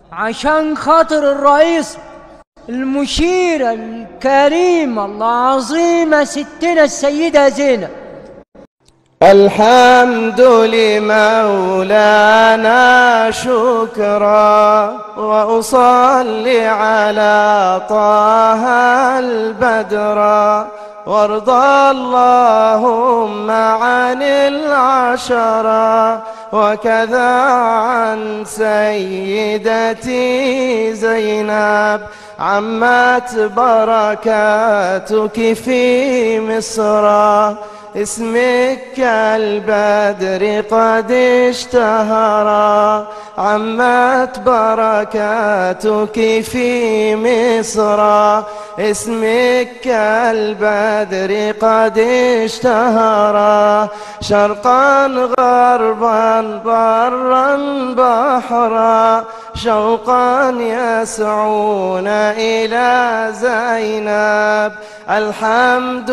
عشان خاطر الرئيس المشيرة الكريمة العظيمة ستنا السيدة زينب. الحمد لمولانا شكرا، وأصلي على طه البدرا، وارض اللهم عن العشرة، وكذا عن سيدتي زينب عمت بركاتك في مصر، اسمك كالبدر قد اشتهرا، عمت بركاتك في مصر، اسمك كالبدر قد اشتهرا، شرقا غربا برا بحرا، شوقا يسعون إلى زينب. الحمد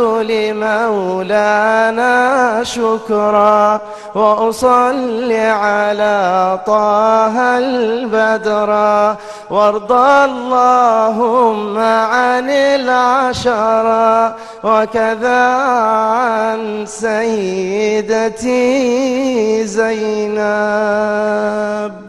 لمولانا شكرا، وأصلي على طه البدرا، وارض اللهم عن العشرة، وكذا عن سيدتي زينب.